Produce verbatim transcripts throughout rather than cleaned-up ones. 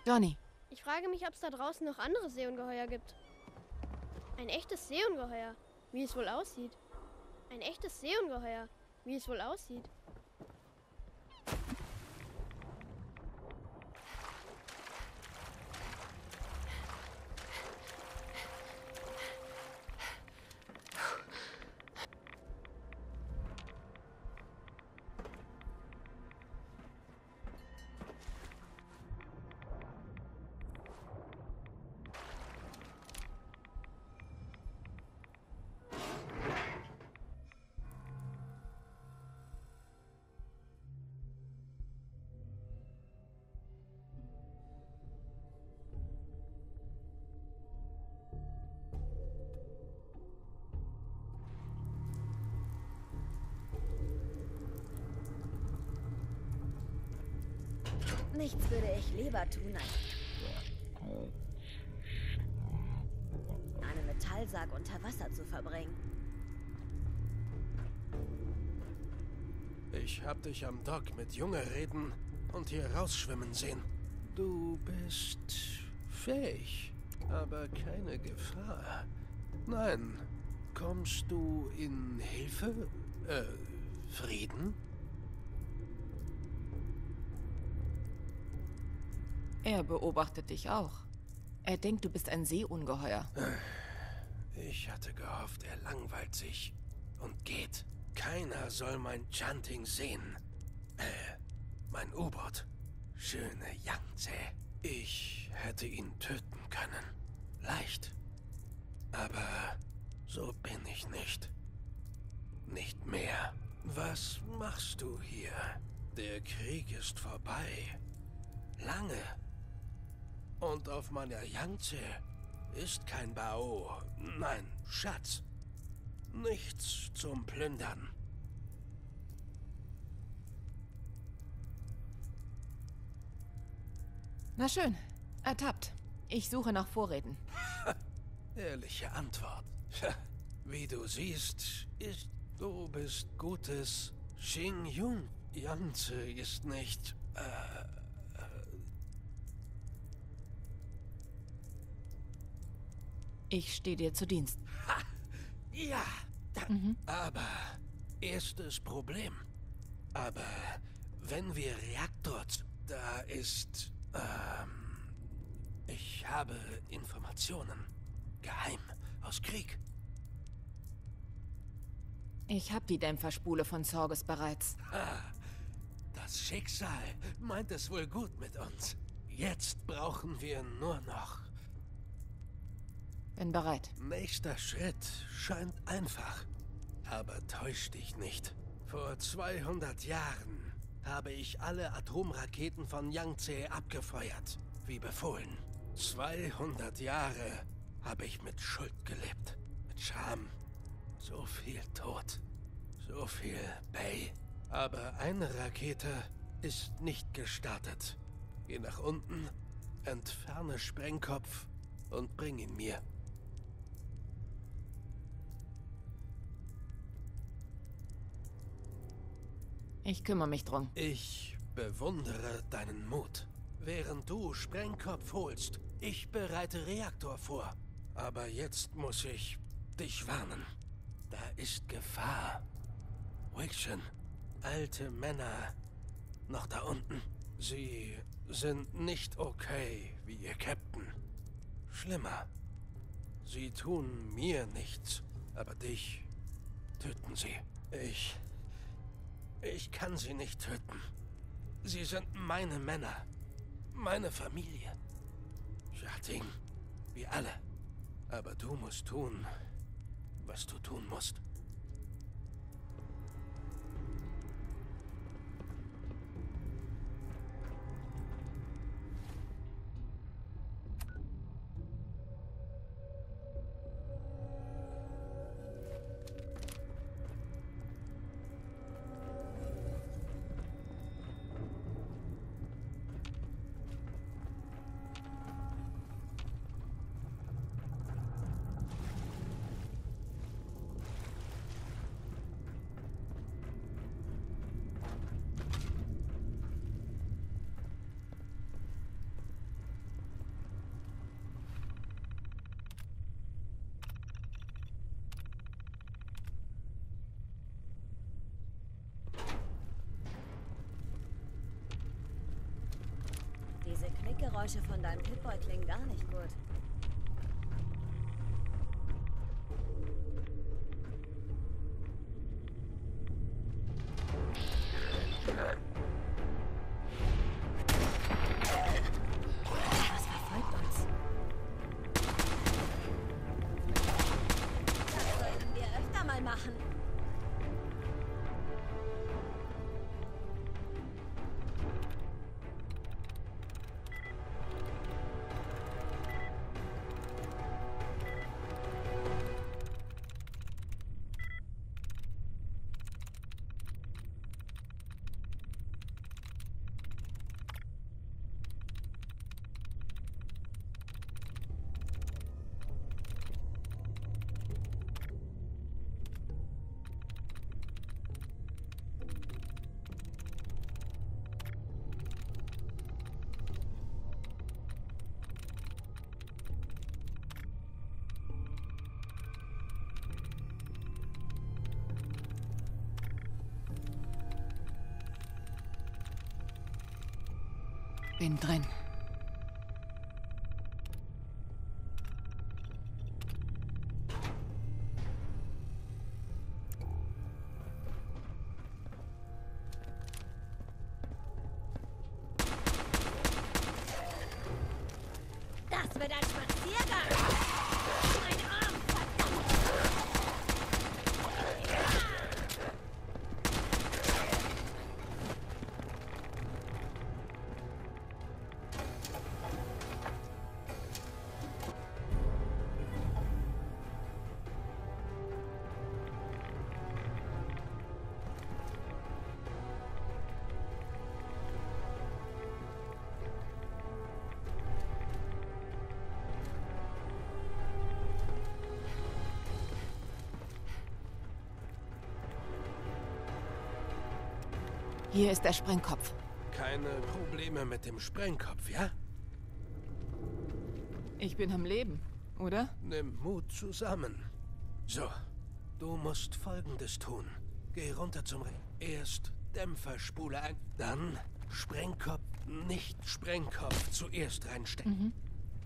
Johnny, Ich frage mich, ob es da draußen noch andere Seeungeheuer gibt. Ein echtes Seeungeheuer, wie es wohl aussieht. Ein echtes Seeungeheuer, wie es wohl aussieht. Nichts würde ich lieber tun, als einen Metallsarg unter Wasser zu verbringen. Ich hab dich am Dock mit Junge reden und hier rausschwimmen sehen. Du bist fähig, aber keine Gefahr. Nein, kommst du in Hilfe? Äh, Frieden? er beobachtet dich auch. Er denkt, du bist ein Seeungeheuer. Ich hatte gehofft, er langweilt sich und geht. Keiner soll mein Chanting sehen. Äh, mein U-Boot. Schöne Yangtze. Ich hätte ihn töten können. Leicht. Aber so bin ich nicht. Nicht mehr. Was machst du hier? Der Krieg ist vorbei. Lange. Und auf meiner Yangtze ist kein Bao. Nein, Schatz. Nichts zum Plündern. Na schön, ertappt. Ich suche nach Vorräten. Ehrliche Antwort. Wie du siehst, ist du bist gutes Xing Yun. Yangtze ist nicht... Äh, Ich stehe dir zu Dienst. Ha! Ja, da, mhm. Aber erstes Problem. Aber wenn wir Reaktor... Da ist... Ähm, ich habe Informationen. Geheim. Aus Krieg. Ich habe die Dämpferspule von Sorges bereits. Ha! Das Schicksal meint es wohl gut mit uns. Jetzt brauchen wir nur noch... Bin bereit. Nächster Schritt scheint einfach. Aber täusch dich nicht. Vor zweihundert Jahren habe ich alle Atomraketen von Yangtze abgefeuert, wie befohlen. zweihundert Jahre habe ich mit Schuld gelebt. Mit Scham. So viel Tod. So viel Bay. Aber eine Rakete ist nicht gestartet. Geh nach unten, entferne Sprengkopf und bring ihn mir. Ich kümmere mich drum. Ich bewundere deinen Mut. Während du Sprengkopf holst, ich bereite Reaktor vor. Aber jetzt muss ich dich warnen. Da ist Gefahr. Wixen, alte Männer, noch da unten. Sie sind nicht okay wie ihr Captain. Schlimmer. Sie tun mir nichts, aber dich töten sie. Ich... Ich kann sie nicht töten. Sie sind meine Männer. Meine Familie. Jating. Wir alle. Aber du musst tun, was du tun musst. Klickgeräusche von deinem Pip-Boy klingen gar nicht gut. Was verfolgt uns? Das sollten wir öfter mal machen. Bin drin. Das wird ein Spaziergang. Mein Arm, verdammt. Hier ist der Sprengkopf. Keine Probleme mit dem Sprengkopf, ja? Ich bin am Leben, oder? Nimm Mut zusammen. So, du musst Folgendes tun. Geh runter zum Ring. Erst Dämpferspule ein, dann Sprengkopf, nicht Sprengkopf zuerst reinstecken. Mhm.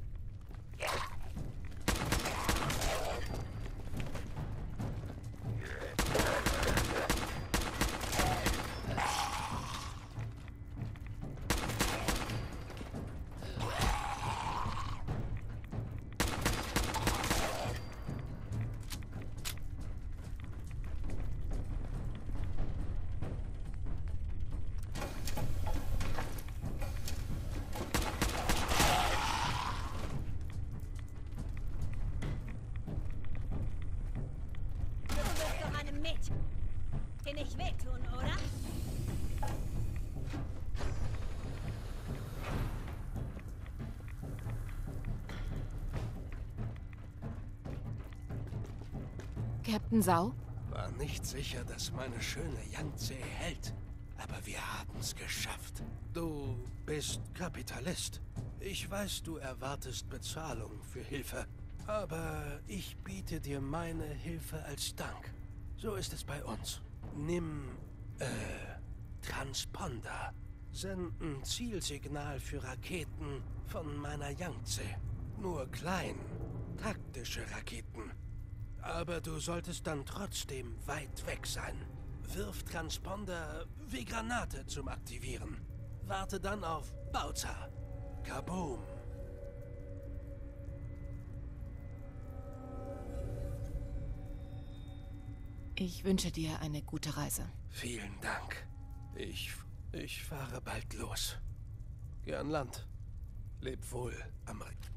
Mit. Dir nicht wehtun, oder? Captain Sau? War nicht sicher, dass meine schöne Yangtze hält. Aber wir haben's geschafft. Du bist Kapitalist. Ich weiß, du erwartest Bezahlung für Hilfe. Aber ich biete dir meine Hilfe als Dank. So ist es bei uns. Nimm, äh, Transponder. Senden Zielsignal für Raketen von meiner Yangtze. Nur klein, taktische Raketen. Aber du solltest dann trotzdem weit weg sein. Wirf Transponder wie Granate zum Aktivieren. Warte dann auf Bauza. Kaboom. Ich wünsche dir eine gute Reise. Vielen Dank. Ich, ich fahre bald los. Geh an Land. Leb wohl, Amerika.